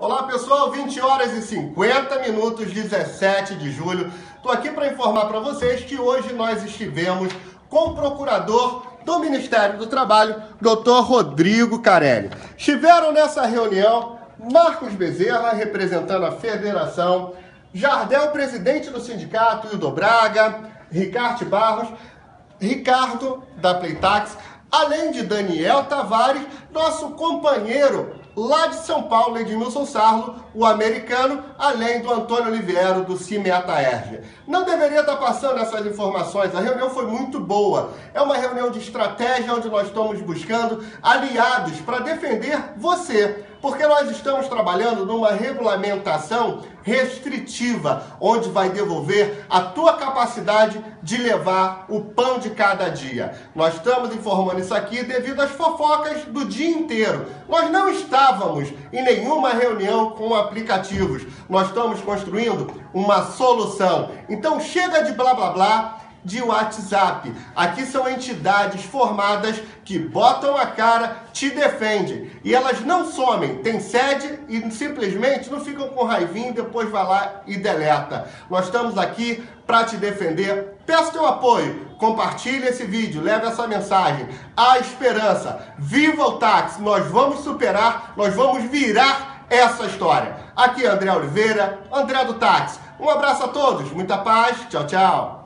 Olá pessoal, 20 horas e 50 minutos, 17 de julho. Estou aqui para informar para vocês que hoje nós estivemos com o procurador do Ministério do Trabalho, Dr. Rodrigo Carelli. Estiveram nessa reunião Marcos Bezerra, representando a federação, Jardel, presidente do sindicato, Hildo Braga, Ricardo Barros, Ricardo da Playtax, além de Daniel Tavares, nosso companheiro lá de São Paulo, Edmilson Sarlo, o americano, além do Antônio Oliveira, do CIMETA-ERJ. Não deveria estar passando essas informações, a reunião foi muito boa. É uma reunião de estratégia onde nós estamos buscando aliados para defender você, porque nós estamos trabalhando numa regulamentação restritiva, onde vai devolver a tua capacidade de levar o pão de cada dia. Nós estamos informando isso aqui devido às fofocas do dia inteiro. Nós não estávamos em nenhuma reunião com aplicativos. Nós estamos construindo uma solução. Então chega de blá blá blá de WhatsApp. Aqui são entidades formadas que botam a cara, te defendem. E elas não somem, tem sede e simplesmente não ficam com raivinha e depois vai lá e deleta. Nós estamos aqui para te defender. Peço teu apoio, compartilhe esse vídeo, leve essa mensagem. Há esperança, viva o táxi, nós vamos superar, nós vamos virar essa história. Aqui é André Oliveira, André do Táxi. Um abraço a todos, muita paz, tchau, tchau.